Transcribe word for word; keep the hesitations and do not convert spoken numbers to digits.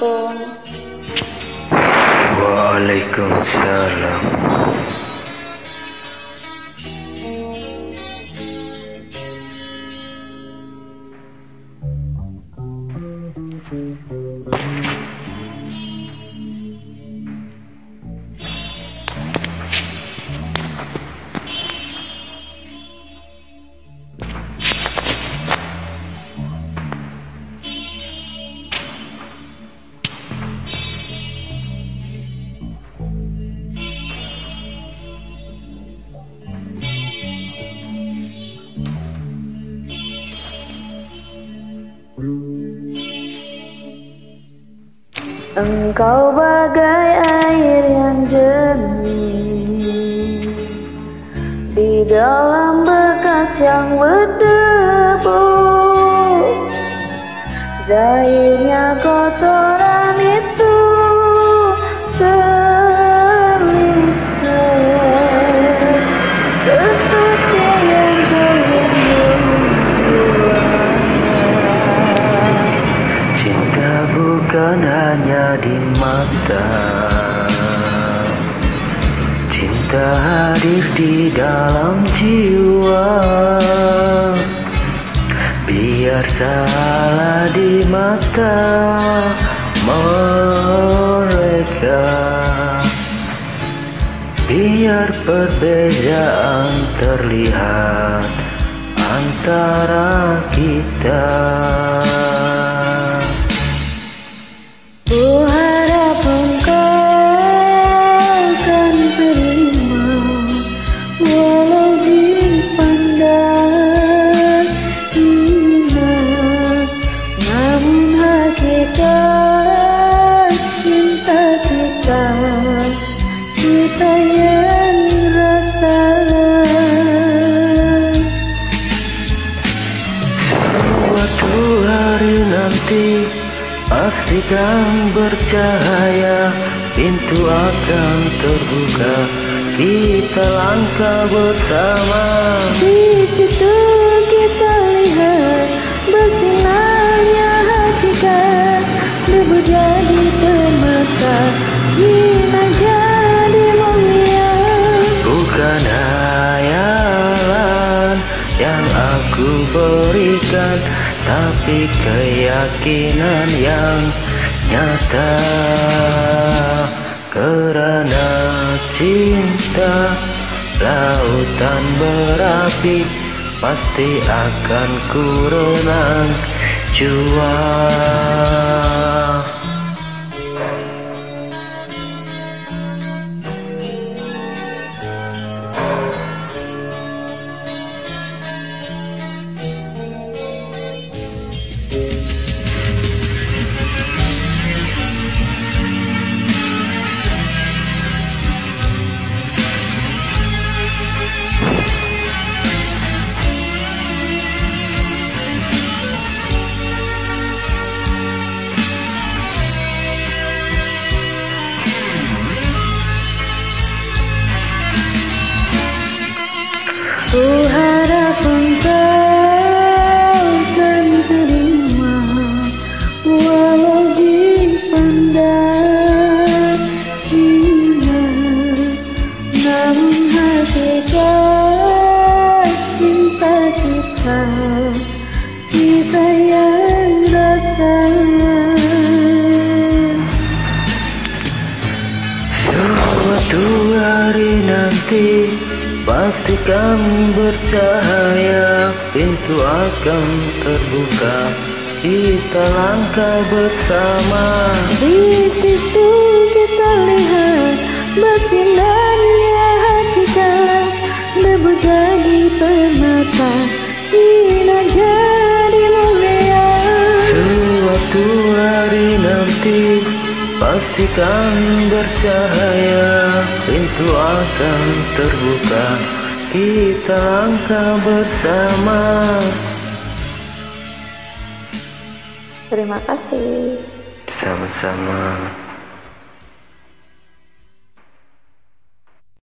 Assalamualaikum. Waalaikumsalam. Engkau bagai air yang jernih di dalam bekas yang berdebu. Zahirnya kotoran itu terlihat sesuci yang Cinta bukan hanya di mata, cinta hadir di dalam jiwa. Biar salah di mata mereka, biar perbedaan terlihat antara kita. Ku harap engkau akan terima, walau dipandang hina, namun hakikat cinta kita, kita yang rasa. Suatu hari nanti pastikan bercahaya, pintu akan terbuka, kita langkah bersama. Di situ kita lihat bersinarnya hakikat, debu jadi permata, hina jadi mulia. Bukan hayalan yang aku berikan, tapi keyakinan yang nyata. Kerana cinta lautan berapi, pasti akan ku renang jua. Ku harap engkau akan terima, walau dipandang hina, namun hakikat cinta kita, kita yang rasa. Suatu hari nanti pastikan bercahaya, pintu akan terbuka, kita langkah bersama. Di situ kita lihat bersinarnya hakikat, debu jadi permata, hina jadi mulia. Suatu hari nanti pastikan bercahaya, pintu akan terbuka, kita langkah bersama. Terima kasih. Sama-sama.